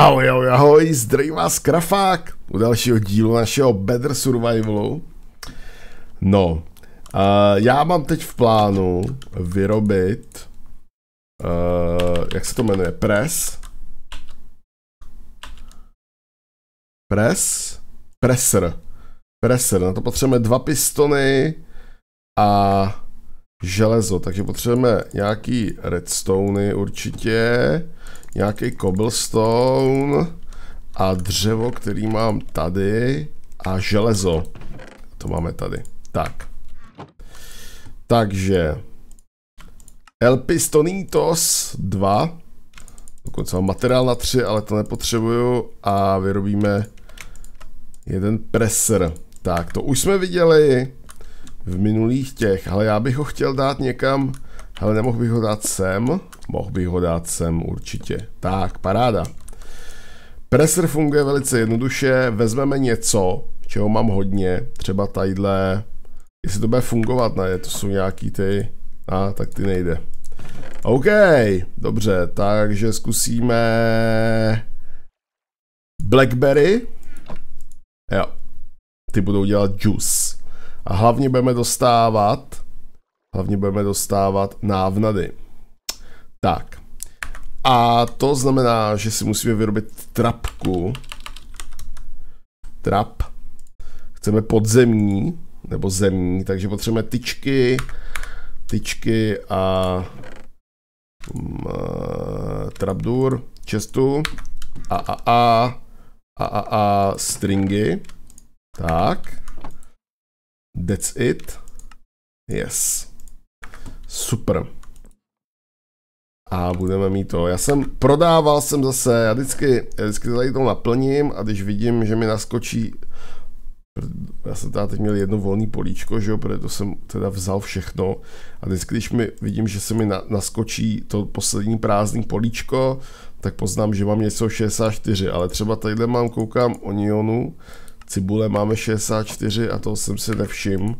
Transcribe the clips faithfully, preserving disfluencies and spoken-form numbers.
Ahoj, ahoj, ahoj, zdraví vás Krafák u dalšího dílu našeho Better Survivalu. No, uh, já mám teď v plánu vyrobit, uh, jak se to jmenuje, press? Press? Presser. Presser, na to potřebujeme dva pistony a železo, takže potřebujeme nějaký redstony určitě, nějaký cobblestone a dřevo, který mám tady a železo, to máme tady. Tak. Takže El Pistonitos dva, dokonce mám materiál na tři, ale to nepotřebuju a vyrobíme jeden presser. Tak, to už jsme viděli v minulých těch, ale já bych ho chtěl dát někam, ale nemohl bych ho dát sem, mohl bych ho dát sem určitě. Tak, paráda. Presser funguje velice jednoduše, vezmeme něco, čeho mám hodně, třeba tadyhle, jestli to bude fungovat, ne, to jsou nějaký ty, a ah, tak ty nejde. OK, dobře, takže zkusíme Blackberry, jo, ty budou dělat juice. A hlavně budeme dostávat, hlavně budeme dostávat návnady. Tak. A to znamená, že si musíme vyrobit trapku. Trap. Chceme podzemní, nebo zemní, takže potřebujeme tyčky, tyčky a um, trapdoor, chestu a a a a a a stringy. Tak. That's it. Yes. Super. A budeme mít to. Já jsem prodával jsem zase, já vždycky, já vždycky tady to naplním a když vidím, že mi naskočí, já jsem tady teď měl jedno volné políčko, že jo, protože to jsem teda vzal všechno a vždycky, když mi vidím, že se mi na, naskočí to poslední prázdný políčko, tak poznám, že mám něco šedesát čtyři, ale třeba tadyhle mám, koukám onionu, cibule máme šedesát čtyři a toho jsem si nevšiml.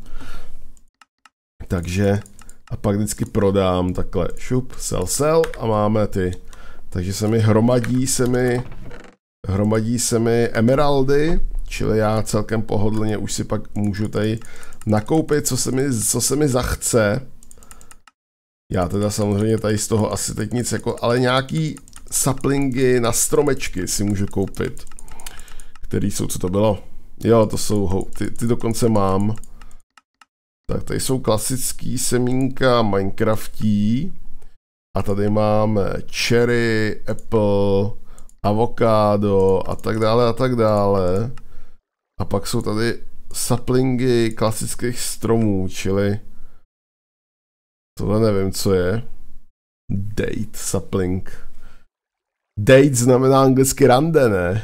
Takže a pak vždycky prodám takhle šup, sell, sell a máme ty. Takže se mi hromadí se mi hromadí se mi emeraldy, čili já celkem pohodlně už si pak můžu tady nakoupit, co se mi, co se mi zachce. Já teda samozřejmě tady z toho asi teď nic jako, ale nějaký saplingy na stromečky si můžu koupit. Který jsou, co to bylo? Jo, to jsou, ty, ty dokonce mám. Tak tady jsou klasický semínka Minecraftí. A tady máme cherry, apple, avokádo a tak dále a tak dále. A pak jsou tady saplingy klasických stromů, čili tohle nevím, co je. Date sapling. Date znamená anglicky rande, ne?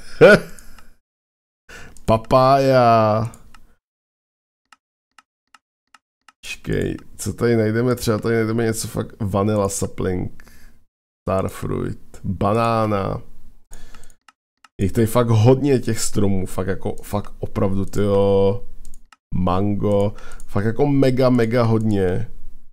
Papája. Počkej, co tady najdeme? Třeba tady najdeme něco fakt vanilla sapling, starfruit, banána. Je tady fakt hodně těch stromů, fakt jako, fakt opravdu tyjo, mango, fakt jako mega, mega hodně.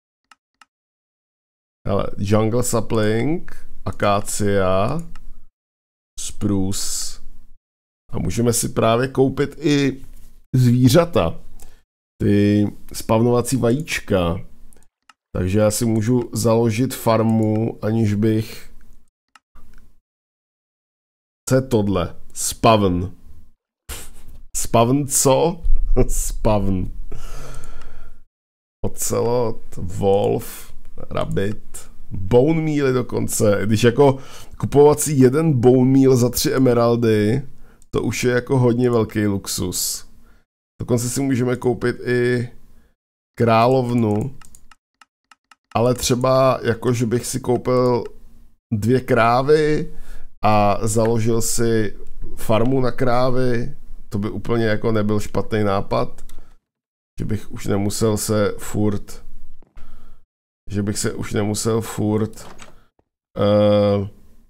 Hele, jungle sapling, akácia, spruce. A můžeme si právě koupit i zvířata. Ty spavnovací vajíčka. Takže já si můžu založit farmu, aniž bych... Co je tohle? Spavn. Spavn co? Spavn. Ocelot, wolf, rabbit, bone meal dokonce. Když jako kupovat si jeden bone meal za tři emeraldy, to už je jako hodně velký luxus. Dokonce si můžeme koupit i královnu, ale třeba jako, že bych si koupil dvě krávy a založil si farmu na krávy, to by úplně jako nebyl špatný nápad, že bych už nemusel se furt, že bych se už nemusel furt, uh,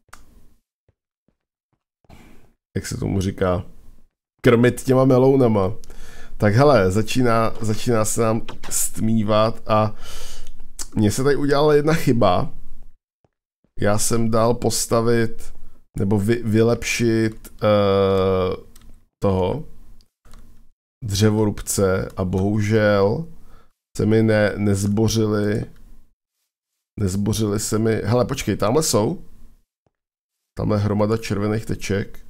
jak se tomu říká, krmit těma melounama. Tak hele, začíná, začíná se nám stmívat a mně se tady udělala jedna chyba. Já jsem dal postavit nebo vy, vylepšit uh, toho dřevorubce a bohužel se mi ne, nezbořili, nezbořili se mi, hele počkej, tamhle jsou, tamhle hromada červených teček.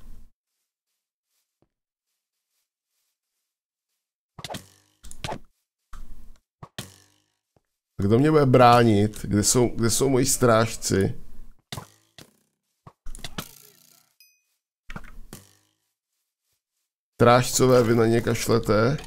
Kdo mě bude bránit? Kde jsou, kde jsou moji strážci? Strážcové, vy na ně kašlete.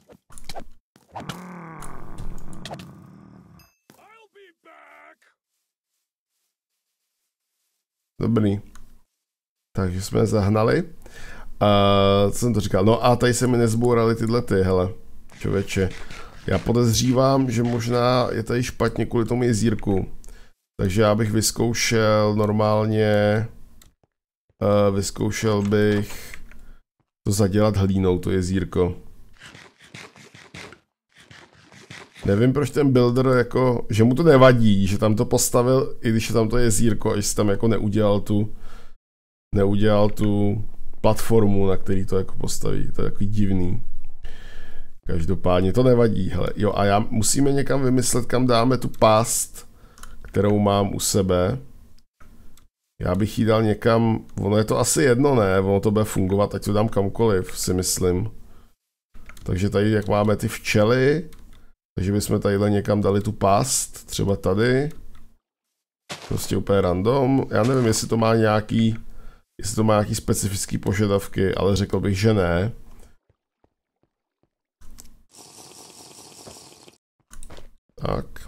Dobrý. Takže jsme zahnali. Uh, co jsem to říkal? No a tady se mi nezbouraly tyhle ty, hele. Člověče. Já podezřívám, že možná je tady špatně kvůli tomu jezírku. Takže já bych vyzkoušel normálně... Uh, vyzkoušel bych to zadělat hlínou, to jezírko. Nevím, proč ten builder jako, že mu to nevadí, že tam to postavil, i když je tam to jezírko, a že si tam jako neudělal tu, neudělal tu platformu, na který to jako postaví. To je takový divný. Každopádně to nevadí, hele. Jo, a já musíme někam vymyslet, kam dáme tu past, kterou mám u sebe. Já bych jí dal někam, ono je to asi jedno, ne, ono to bude fungovat, ať to dám kamkoliv, si myslím. Takže tady, jak máme ty včely, takže bychom tadyhle někam dali tu past, třeba tady. Prostě úplně random. Já nevím, jestli to má nějaký, jestli to má nějaký specifický požadavky, ale řekl bych, že ne. Tak.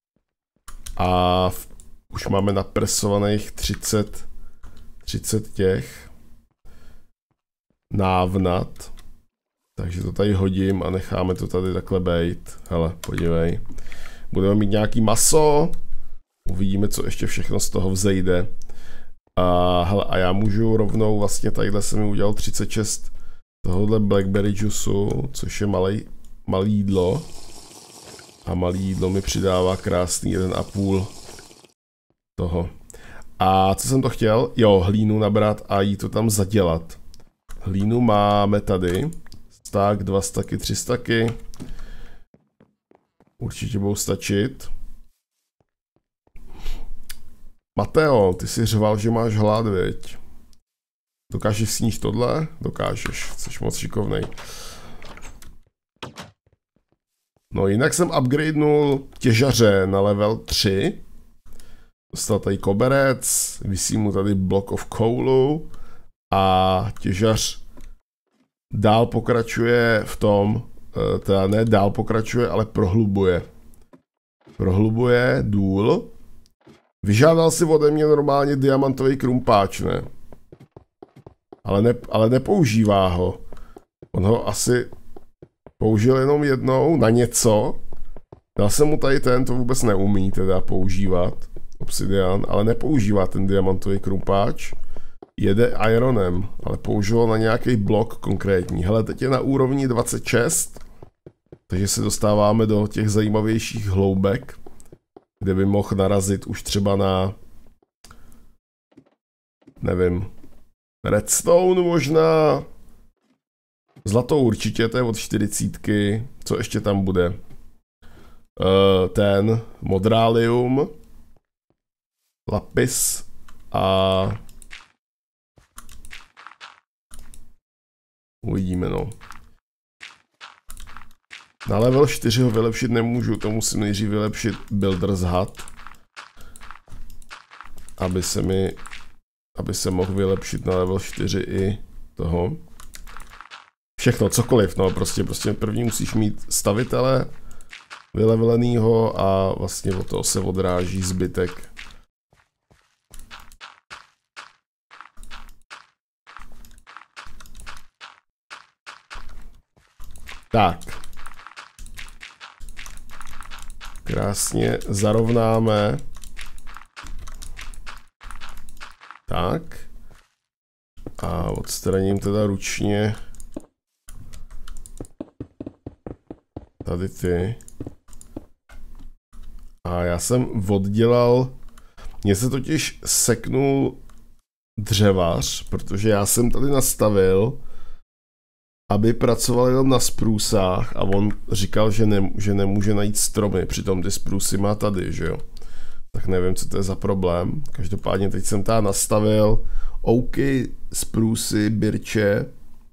A v, už máme napresovaných třicet, třicet těch návnat. Takže to tady hodím a necháme to tady takhle bejt. Hele, podívej. Budeme mít nějaký maso. Uvidíme, co ještě všechno z toho vzejde. A, hele, a já můžu rovnou, vlastně tadyhle jsem mi udělal třicet šest tohohle blackberry juiceu, což je malý, malý jídlo. A malý jídlo mi přidává krásný jeden a půl toho. A co jsem to chtěl? Jo, hlínu nabrat a jí to tam zadělat. Hlínu máme tady. Stak, dva staky, tři staky. Určitě budou stačit. Mateo, ty jsi řval, že máš hlad, viď? Dokážeš sníst tohle? Dokážeš, jsi moc šikovnej. No jinak jsem upgradenul těžaře na level tři. Dostal tady koberec, visí mu tady block of coalu a těžař dál pokračuje v tom, teda ne dál pokračuje, ale prohlubuje. Prohlubuje důl. Vyžádal si ode mě normálně diamantový krumpáč, ne? Ale, ne, ale nepoužívá ho. On ho asi použil jenom jednou na něco. Dal jsem mu tady ten, to vůbec neumí teda používat. Obsidian, ale nepoužívá ten diamantový krumpáč. Jede ironem, ale použil na nějaký blok konkrétní. Hele, teď je na úrovni dvacet šest, takže se dostáváme do těch zajímavějších hloubek, kde by mohl narazit už třeba na, nevím, redstone možná, zlatou určitě, to je od čtyřicítky, co ještě tam bude? Uh, ten modrálium, lapis a uvidíme, no. Na level čtyři ho vylepšit nemůžu, to musím nejdřív vylepšit Builder's Hut, aby se mi, aby se mohl vylepšit na level čtyři i toho. Všechno, cokoliv, no, prostě, prostě první musíš mít stavitele vylevelenýho a vlastně od toho se odráží zbytek. Tak. Krásně zarovnáme. Tak. A odstraním teda ručně tady ty. A já jsem oddělal, mně se totiž seknul dřevař, protože já jsem tady nastavil, aby pracoval jenom na sprůsách a on říkal, že, ne, že nemůže najít stromy, přitom ty sprůsy má tady, že jo. Tak nevím, co to je za problém. Každopádně teď jsem tady nastavil ouky, sprůsy, birče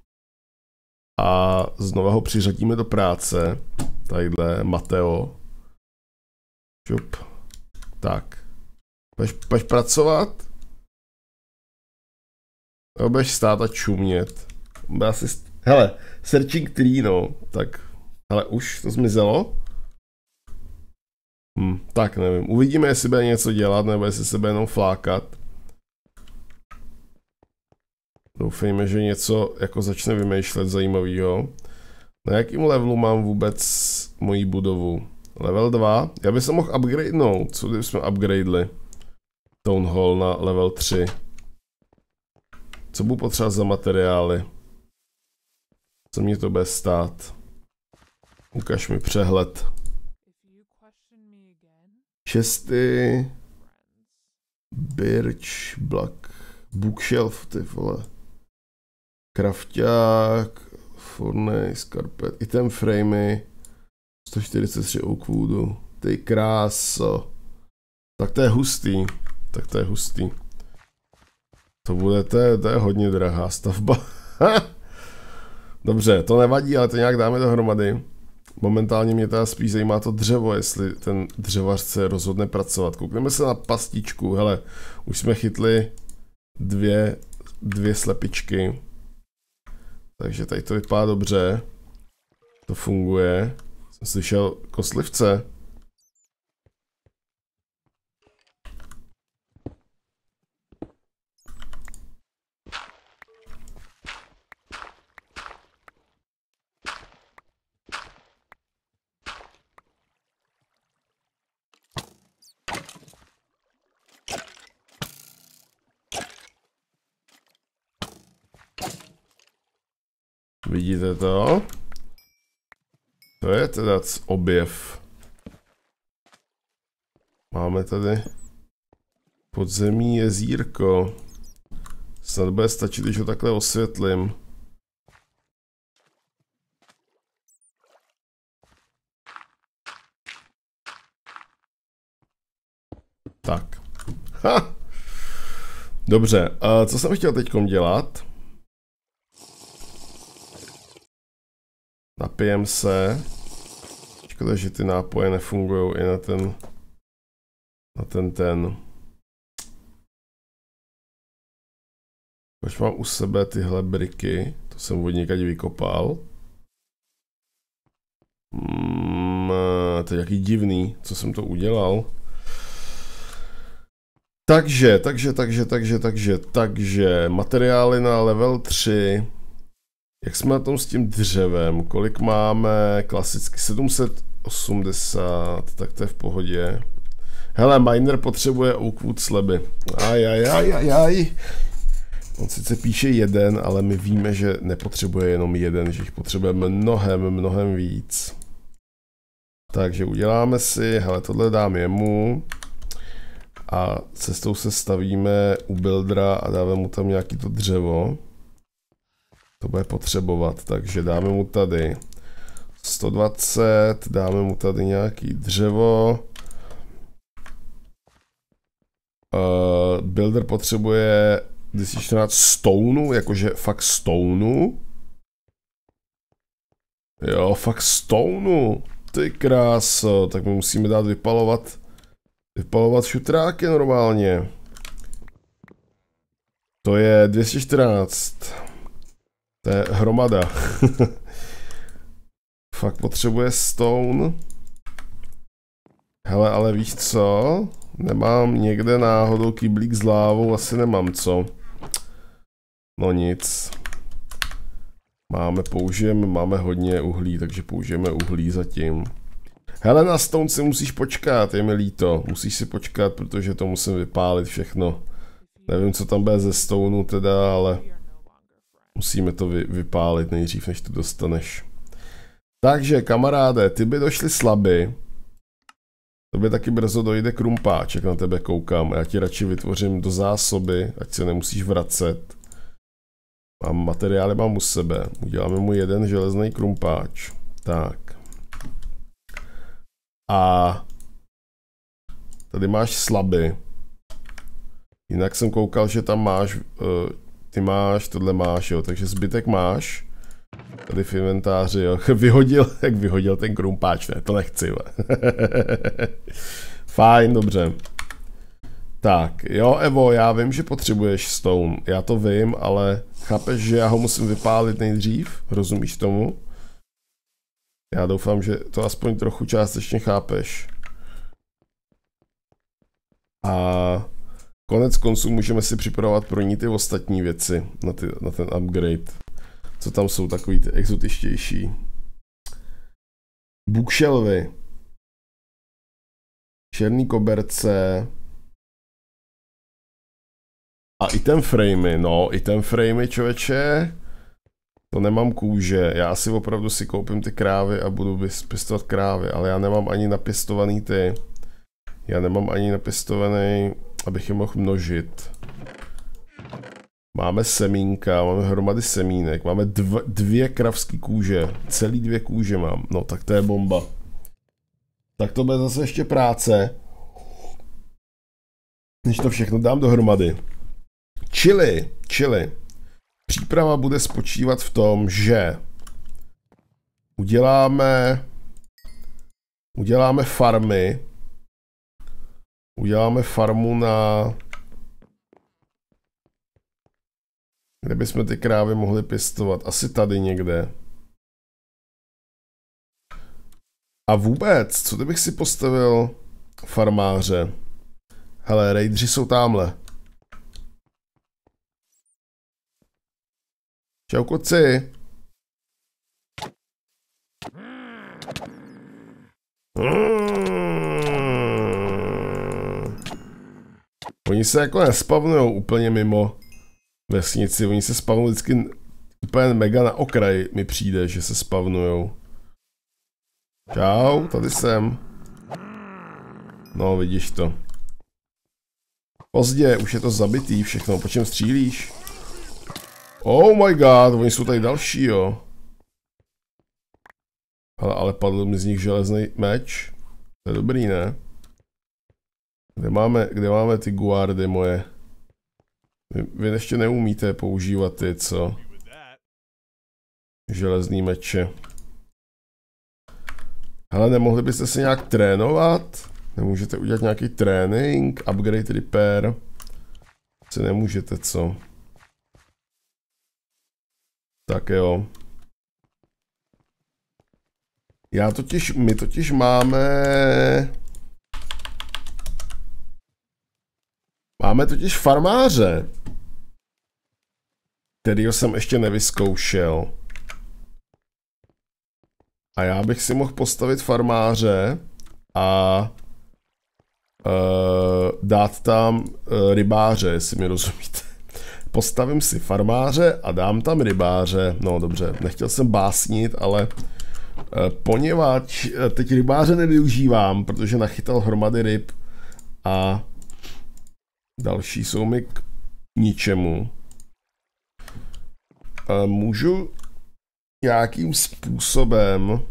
a znova ho přiřadíme do práce. Tadyhle Mateo. Čup. Tak. Budeš, budeš pracovat? Nebo budeš stát a čumět? Asi... Hele, searching tree, no. Tak, hele, už to zmizelo? Hm, tak nevím. Uvidíme, jestli bude něco dělat, nebo jestli se bude jenom flákat. Doufejme, že něco jako začne vymýšlet zajímavého. Na jakým levelu mám vůbec moji budovu? Level dva? Já bych se mohl upgradenout. Co kdyby jsme upgradeli Town Hall na level tři? Co budu potřebovat za materiály? Co mě to bude stát? Ukaž mi přehled. Šesty. Birch, Black, Bookshelf, ty vole. Krafťák, Fornace, Carpet, item framey, sto čtyřicet tři oakwoodu, ty kráso. Tak to je hustý, tak to je hustý. To bude, to je, to je hodně drahá stavba. Dobře, to nevadí, ale to nějak dáme dohromady. Momentálně mě teda spíš zajímá to dřevo, jestli ten dřevař se rozhodne pracovat. Koukneme se na pastičku, hele, už jsme chytli dvě, dvě slepičky. Takže tady to vypadá dobře. To funguje. Jsem slyšel koslivce. Vidíte to? To je teda objev. Máme tady podzemní jezírko. Snad bude stačit, když ho takhle osvětlím. Tak. Ha! Dobře, a co jsem chtěl teďkom dělat? Napijem se. Škoda, že ty nápoje nefungují i na ten... Na ten ten. Už mám u sebe tyhle briky. To jsem od někať vykopal. Mm, to je jaký divný, co jsem to udělal. Takže, takže, takže, takže, takže, takže, materiály na level tři. Jak jsme na tom s tím dřevem? Kolik máme? Klasicky sedm set osmdesát, tak to je v pohodě. Hele, miner potřebuje oakwood sleby. Ajajajajaj. On sice píše jeden, ale my víme, že nepotřebuje jenom jeden, že jich potřebujeme mnohem, mnohem víc. Takže uděláme si, hele, tohle dám jemu. A cestou se stavíme u buildera a dáme mu tam nějaký to dřevo. To bude potřebovat, takže dáme mu tady sto dvacet, dáme mu tady nějaký dřevo. Uh, builder potřebuje dvě čtrnáct stoneu, jakože fakt stoneu. Jo, fakt stoneu. Ty kráso, tak my musíme dát vypalovat, vypalovat šutráky normálně. To je dvě stě čtrnáct. To je hromada. Fakt potřebuje stone. Hele, ale víš co? Nemám někde náhodou kyblík s lávou, asi nemám co. No nic. Máme, použijeme, máme hodně uhlí, takže použijeme uhlí zatím. Hele, na stone si musíš počkat, je mi líto. Musíš si počkat, protože to musím vypálit všechno. Nevím, co tam bude ze stoneu teda, ale musíme to vy, vypálit nejdřív, než to dostaneš. Takže, kamaráde, ty by došly slaby. Tobě taky brzo dojde krumpáček, na tebe koukám. Já ti radši vytvořím do zásoby, ať se nemusíš vracet. Mám materiály, mám u sebe. Uděláme mu jeden železný krumpáč. Tak. A tady máš slaby. Jinak jsem koukal, že tam máš, uh, ty máš, tohle máš, jo, takže zbytek máš. Tady v inventáři, jo, vyhodil, jak vyhodil ten krumpáč, ne, to nechci, fajn, dobře. Tak, jo, Evo, já vím, že potřebuješ stone, já to vím, ale chápeš, že já ho musím vypálit nejdřív, rozumíš tomu? Já doufám, že to aspoň trochu částečně chápeš. A konec konců můžeme si připravovat pro ní ty ostatní věci na, ty, na ten upgrade. Co tam jsou takový ty exotičtější. Bookshelvy. Černý koberce. A item framey, no, item framey, člověče. To nemám kůže, já si opravdu si koupím ty krávy a budu pěstovat krávy, ale já nemám ani napěstovaný ty. Já nemám ani napěstovaný, abych je mohl množit. Máme semínka, máme hromady semínek, máme dv, dvě kravský kůže, celý dvě kůže mám, no tak to je bomba. Tak to bude zase ještě práce, než to všechno dám dohromady. Čili, čili, příprava bude spočívat v tom, že uděláme, uděláme farmy, uděláme farmu na, kde bychom ty krávy mohli pěstovat, asi tady někde. A vůbec, co kdybych si postavil farmáře? Hele, raidři jsou tamhle. Čau, koci. Hmm. Oni se jako nespavnujou úplně mimo vesnici, oni se spavnují vždycky úplně mega na okraj, mi přijde, že se spavnujou. Čau, tady jsem. No, vidíš to. Pozdě, už je to zabitý všechno, po čem střílíš? Oh my god, oni jsou tady další, jo. Ale, ale padl mi z nich železný meč. To je dobrý, ne? Kde máme, kde máme ty guardy moje? Vy, vy ještě neumíte používat ty, co? Železný meče. Hele, nemohli byste se nějak trénovat? Nemůžete udělat nějaký trénink? Upgrade, repair? Se nemůžete, co? Tak jo. Já totiž, my totiž máme... Máme totiž farmáře, kterýho jsem ještě nevyzkoušel. A já bych si mohl postavit farmáře a uh, dát tam uh, rybáře, jestli mi rozumíte. Postavím si farmáře a dám tam rybáře. No dobře, nechtěl jsem básnit, ale uh, poněvadž uh, teď rybáře nevyužívám, protože nachytal hromady ryb a další jsou mi k ničemu. Uh, můžu nějakým způsobem uh,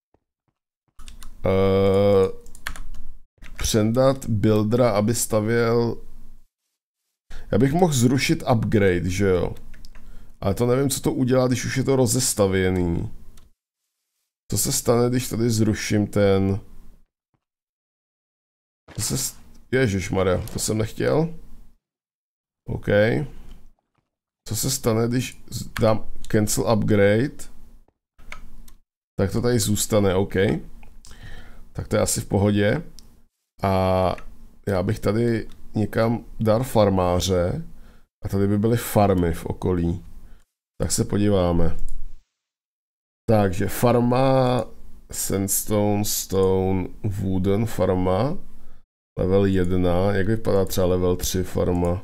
předat buildera, aby stavěl. Já bych mohl zrušit upgrade, že jo? Ale to nevím, co to udělá, když už je to rozestavěný. Co se stane, když tady zruším ten... Co se... Ježišmarja, to jsem nechtěl. OK. Co se stane, když dám cancel upgrade? Tak to tady zůstane, OK. Tak to je asi v pohodě. A já bych tady někam dal farmáře. A tady by byly farmy v okolí. Tak se podíváme. Takže farma Sandstone, Stone, Wooden farma. Level jedna. Jak vypadá třeba level tři farma?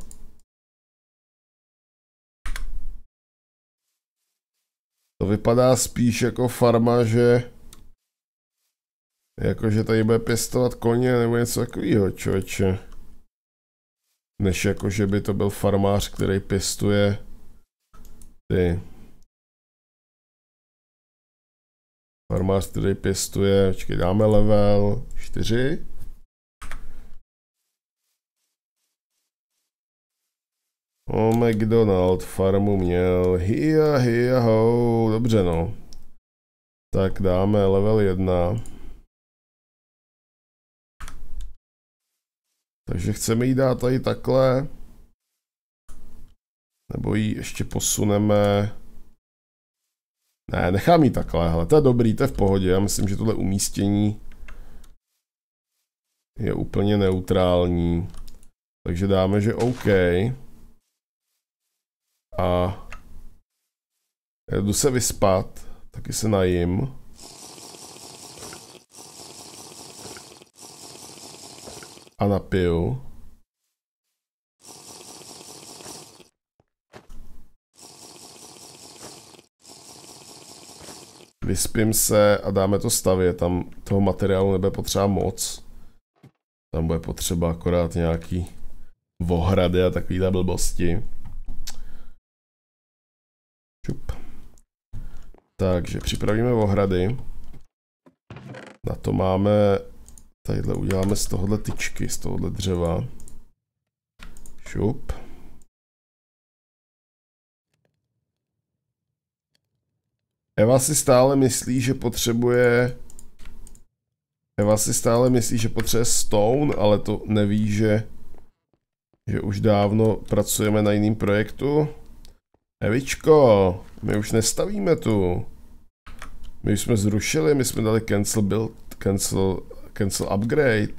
To vypadá spíš jako farma, že Jakože tady bude pěstovat koně nebo něco takového, člověče. Než jakože by to byl farmář, který pěstuje ty. Farmář, který pěstuje, počkej, dáme level čtyři. O, McDonald farmu měl, hia, hia, ho, dobře no. Tak dáme level jedna. Takže chceme jí dát tady takhle. Nebo ji ještě posuneme. Ne, nechám jí takhle, hele, to je dobrý, to je v pohodě. Já myslím, že tohle umístění je úplně neutrální. Takže dáme, že OK. A jdu se vyspat, taky se najím. A napiju. Vyspím se a dáme to stavět. Tam toho materiálu nebude potřeba moc. Tam bude potřeba akorát nějaký ohrady a takovýhle blbosti. Čup. Takže připravíme ohrady. Na to máme, tadyhle uděláme z tohohle tyčky, z tohohle dřeva. Šup. Eva si stále myslí, že potřebuje... Eva si stále myslí, že potřebuje stone, ale to neví, že... Že už dávno pracujeme na jiném projektu. Evičko, my už nestavíme tu. My už jsme zrušili, my jsme dali cancel build, cancel, cancel upgrade.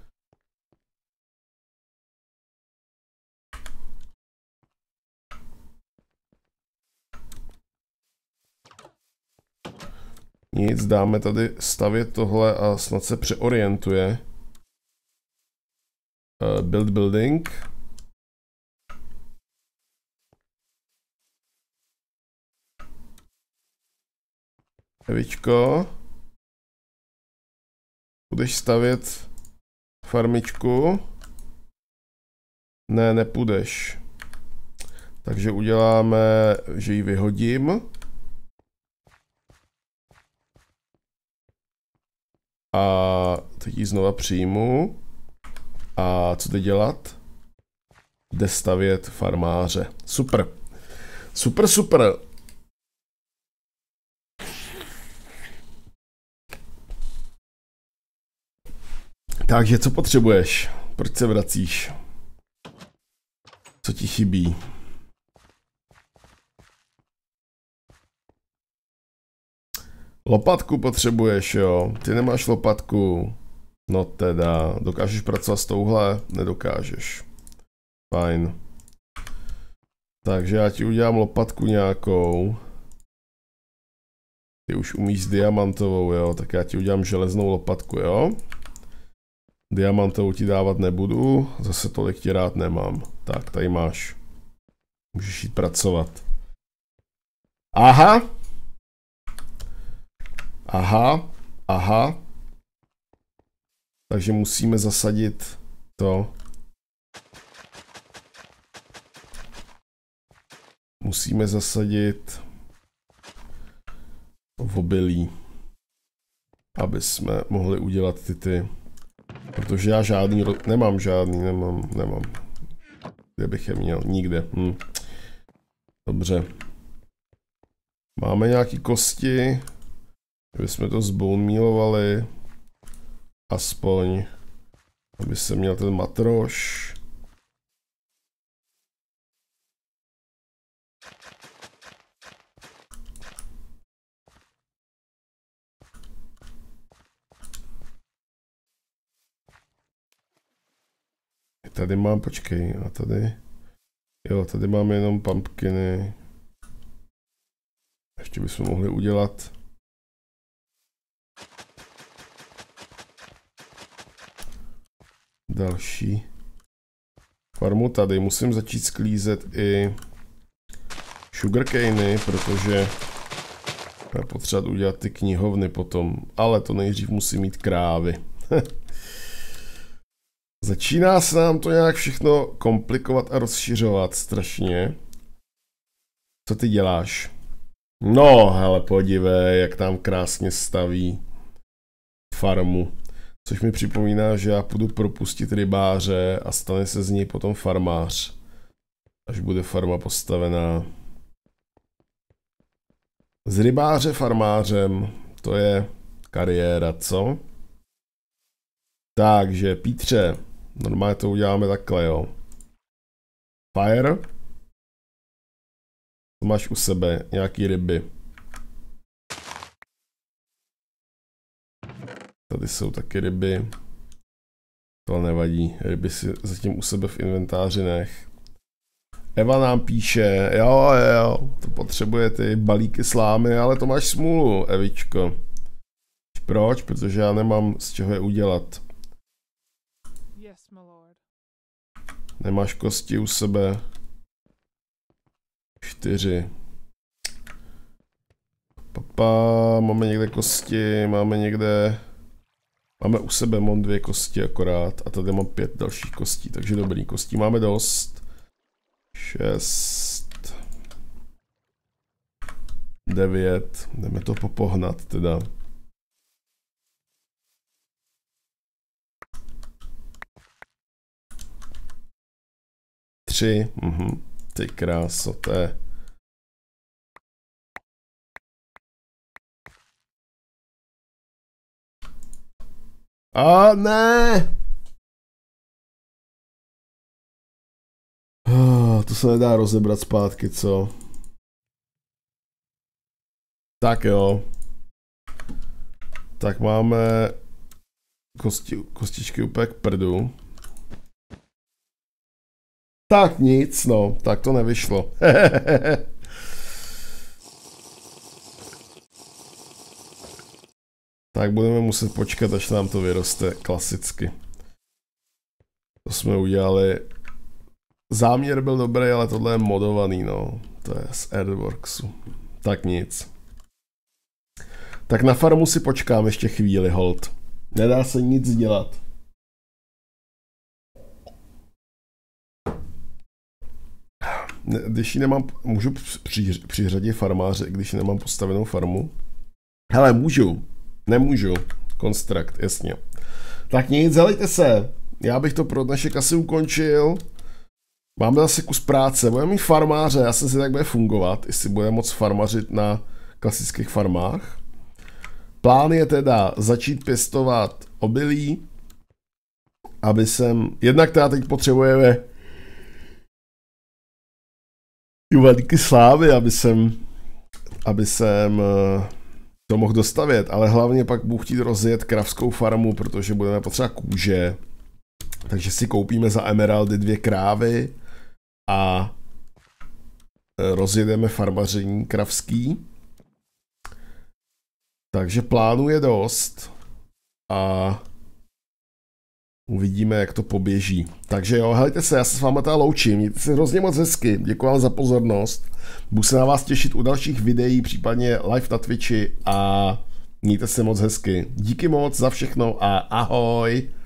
Nic, dáme tady stavět tohle a snad se přeorientuje. Uh, build building. Evičko, budeš stavět farmičku? Ne, nepůjdeš. Takže uděláme, že ji vyhodím. A teď ji znova přijmu. A co teď dělat? Jde stavět farmáře. Super. Super, super. Takže co potřebuješ? Proč se vracíš? Co ti chybí? Lopatku potřebuješ, jo? Ty nemáš lopatku. No teda, dokážeš pracovat s touhle? Nedokážeš. Fajn. Takže já ti udělám lopatku nějakou. Ty už umíš s diamantovou, jo? Tak já ti udělám železnou lopatku, jo? Diamantovou ti dávat nebudu, zase tolik ti rád nemám. Tak, tady máš. Můžeš jít pracovat. Aha. Aha. Aha. Takže musíme zasadit to. Musíme zasadit v obilí, aby jsme mohli udělat ty ty. Protože já žádný, nemám žádný, nemám, nemám. Kde bych je měl? Nikde. Hm. Dobře. Máme nějaký kosti, aby jsme to zbonemealovali. Aspoň, aby se měl ten matroš. Tady mám, počkej, a tady, jo, tady máme jenom pumpkiny. Ještě bychom mohli udělat další farmu tady. Musím začít sklízet i sugarcany, protože Já potřeba udělat ty knihovny potom, ale to nejdřív musí mít krávy. Začíná se nám to nějak všechno komplikovat a rozšiřovat strašně. Co ty děláš? No, hele, podívej, jak tam krásně staví farmu. Což mi připomíná, že já půjdu propustit rybáře a stane se z něj potom farmář. Až bude farma postavená. Z rybáře farmářem, to je kariéra, co? Takže, Pítře, normálně to uděláme takhle, jo. Fire. To máš u sebe, nějaký ryby. Tady jsou taky ryby. To nevadí, ryby si zatím u sebe v inventáři nech. Eva nám píše, jo, jo, to potřebuje ty balíky slámy, ale to máš smůlu, Evičko. Proč? Protože já nemám z čeho je udělat. Yes, my lord. Nemáš kosti u sebe. Čtyři. Papa, máme někde kosti, máme někde... Máme u sebe, mám dvě kosti akorát a tady mám pět dalších kostí, takže dobrý, kostí máme dost. Šest. Devět. Jdeme to popohnat teda. Tři. Mhm. Ty kráso, to je. A ne! Oh, to se nedá rozebrat zpátky, co? Tak jo. Tak máme kosti, kostičky úplně k prdu. Tak nic, no, tak to nevyšlo. Tak budeme muset počkat, až nám to vyroste klasicky. To jsme udělali. Záměr byl dobrý, ale tohle je modovaný, no. To je z Earthworksu. Tak nic. Tak na farmu si počkám ještě chvíli, hold. Nedá se nic dělat. Když ji nemám, můžu při, přiřadit farmáře, když ji nemám postavenou farmu? Hele, můžu. Nemůžu. Konstrukt, jasně. Tak nic, zelejte se. Já bych to pro dnešek asi ukončil. Mám zase kus práce. Budeme mít farmáře, já jsem si tak bude fungovat, jestli bude moc farmařit na klasických farmách. Plán je teda začít pěstovat obilí, aby jsem, jednak teda teď potřebujeme balíky slávy, aby jsem, aby jsem to mohl dostavět, ale hlavně pak budu chtít rozjet kravskou farmu, protože budeme potřebovat kůže. Takže si koupíme za emeraldy dvě krávy a rozjedeme farmaření kravský. Takže plánu je dost a uvidíme, jak to poběží. Takže jo, hejte se, já se s váma tady loučím, mějte se hrozně moc hezky, děkuji vám za pozornost. Budu se na vás těšit u dalších videí, případně live na Twitchi a mějte se moc hezky. Díky moc za všechno a ahoj.